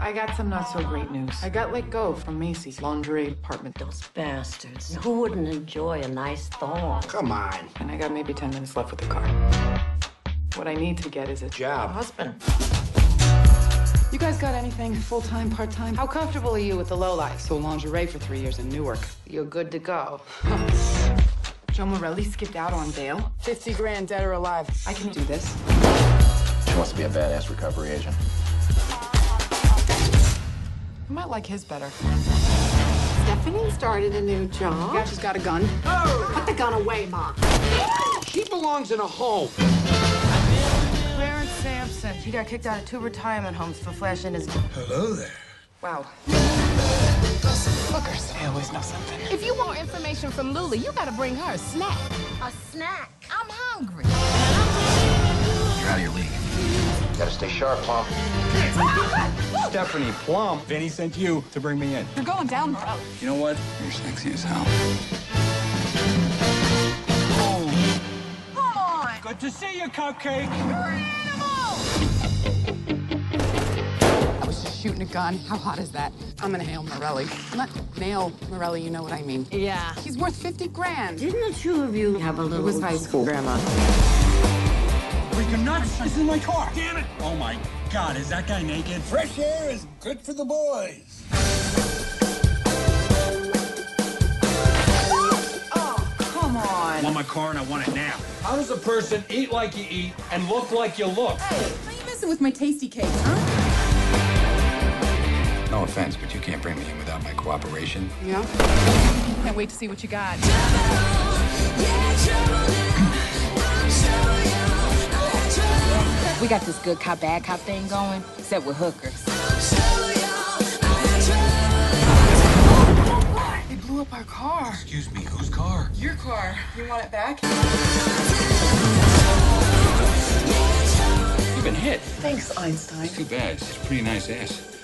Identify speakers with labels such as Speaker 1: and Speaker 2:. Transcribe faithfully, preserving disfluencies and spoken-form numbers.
Speaker 1: I got some not so great news. I got let go from Macy's lingerie department.
Speaker 2: Those bastards. Who wouldn't enjoy a nice thong?
Speaker 3: Come on.
Speaker 1: And I got maybe ten minutes left with the car. What I need to get is a
Speaker 3: Job.
Speaker 2: Husband.
Speaker 1: You guys got anything full-time, part-time?
Speaker 4: How comfortable are you with the lowlife? Sold lingerie for three years in Newark.
Speaker 1: You're good to go.
Speaker 4: Joe Morelli skipped out on bail. fifty grand, dead or alive. I can do this.
Speaker 5: She wants to be a badass recovery agent.
Speaker 4: I might like his better.
Speaker 6: Stephanie started a new job.
Speaker 4: Yeah, she's got a gun.
Speaker 6: Put the gun away, Mom.
Speaker 3: She belongs in a home.
Speaker 7: Clarence Sampson. He got kicked out of two retirement homes for flashing his...
Speaker 8: Hello there.
Speaker 4: Wow. Hookers. They always know something.
Speaker 9: If you want information from Luli, you gotta bring her a snack.
Speaker 7: A snack.
Speaker 9: I'm hungry.
Speaker 5: You're out of your league. Gotta stay sharp, Plum.
Speaker 8: Stephanie Plum. Vinny sent you to bring me in.
Speaker 4: You're going down the road.
Speaker 8: You know what? You're sexy as hell.
Speaker 7: Oh. Come on.
Speaker 8: Good to see you, Cupcake.
Speaker 7: You're an animal.
Speaker 4: I was just shooting a gun. How hot is that? I'm gonna hail Morelli. Not nail Morelli, you know what I mean.
Speaker 7: Yeah.
Speaker 4: He's worth fifty grand.
Speaker 2: Didn't the two of you have a
Speaker 4: It
Speaker 2: little...
Speaker 4: was high school, Grandma.
Speaker 8: Freaking nuts. This is my car. Damn it. Oh, my God. Is that guy naked? Fresh air is good for the boys.
Speaker 7: Oh, come on.
Speaker 8: I want my car and I want it now. How does a person eat like you eat and look like you look?
Speaker 4: Hey, why are you messing with my tasty cakes, huh?
Speaker 5: No offense, but you can't bring me in without my cooperation.
Speaker 4: Yeah? Can't wait to see what you got.
Speaker 9: We got this good cop, bad cop thing going, except with hookers.
Speaker 4: They blew up our car.
Speaker 8: Excuse me, whose car?
Speaker 4: Your car. You want it back?
Speaker 8: You've been hit.
Speaker 4: Thanks, Einstein.
Speaker 8: Too bad. It's a pretty nice ass.